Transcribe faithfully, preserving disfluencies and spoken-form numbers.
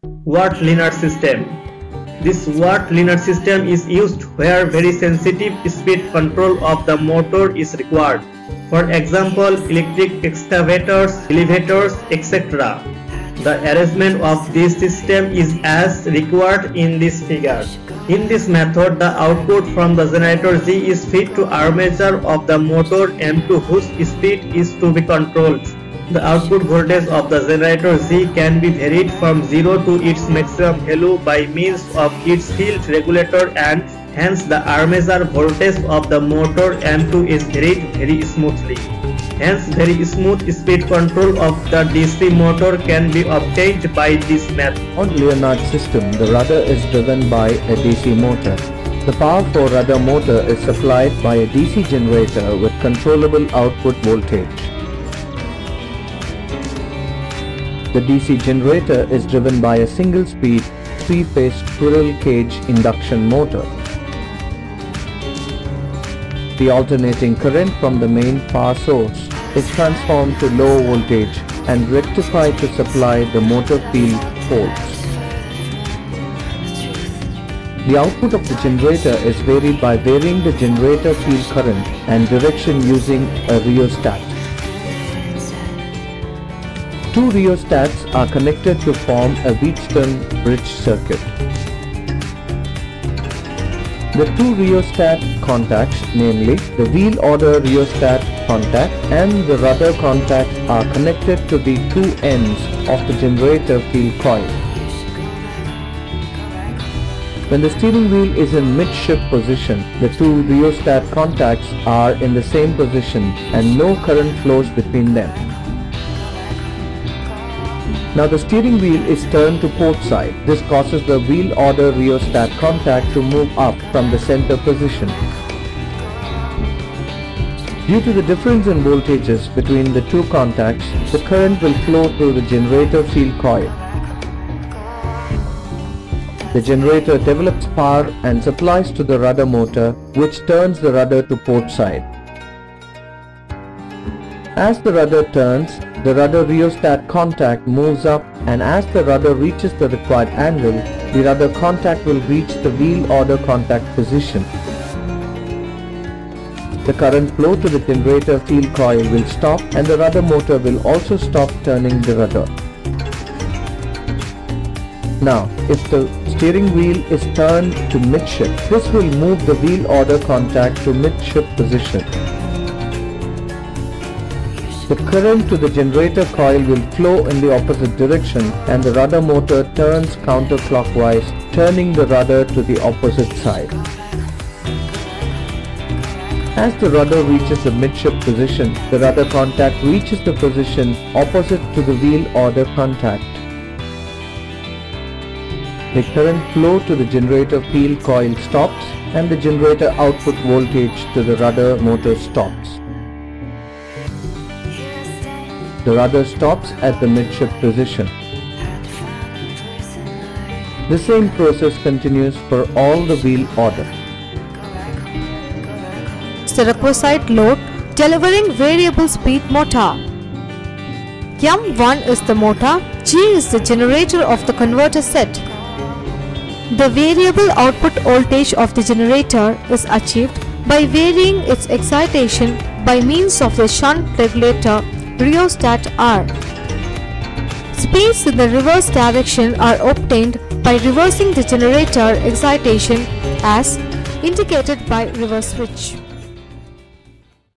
Watt linear system. This Watt linear system is used where very sensitive speed control of the motor is required. For example, electric excavators, elevators, et cetera. The arrangement of this system is as required in this figure. In this method, the output from the generator G is fed to armature of the motor M to whose speed is to be controlled. The output voltage of the generator G can be varied from zero to its maximum value by means of its field regulator, and hence the armature voltage of the motor M two is varied very smoothly. Hence, very smooth speed control of the D C motor can be obtained by this method. On Leonard system, the rudder is driven by a D C motor. The power for rudder motor is supplied by a D C generator with controllable output voltage. The D C generator is driven by a single-speed, three-phase squirrel cage induction motor. The alternating current from the main power source is transformed to low voltage and rectified to supply the motor field poles. The output of the generator is varied by varying the generator field current and direction using a rheostat. Two rheostats are connected to form a Wheatstone bridge circuit. The two rheostat contacts, namely the wheel order rheostat contact and the rudder contact, are connected to the two ends of the generator field coil. When the steering wheel is in midship position, the two rheostat contacts are in the same position and no current flows between them. Now the steering wheel is turned to port side. This causes the wheel order rheostat contact to move up from the center position. Due to the difference in voltages between the two contacts, the current will flow through the generator field coil. The generator develops power and supplies to the rudder motor, which turns the rudder to port side. As the rudder turns, the rudder rheostat contact moves up, and as the rudder reaches the required angle, the rudder contact will reach the wheel order contact position. The current flow to the generator field coil will stop, and the rudder motor will also stop turning the rudder. Now, if the steering wheel is turned to midship, this will move the wheel order contact to midship position. The current to the generator coil will flow in the opposite direction, and the rudder motor turns counterclockwise, turning the rudder to the opposite side. As the rudder reaches the midship position, the rudder contact reaches the position opposite to the wheel order contact. The current flow to the generator field coil stops, and the generator output voltage to the rudder motor stops. The rudder stops at the midship position. The same process continues for all the wheel order. Serposite load delivering variable speed motor. M one is the motor, G is the generator of the converter set. The variable output voltage of the generator is achieved by varying its excitation by means of the shunt regulator rheostat R. Speeds in the reverse direction are obtained by reversing the generator excitation as indicated by reverse switch.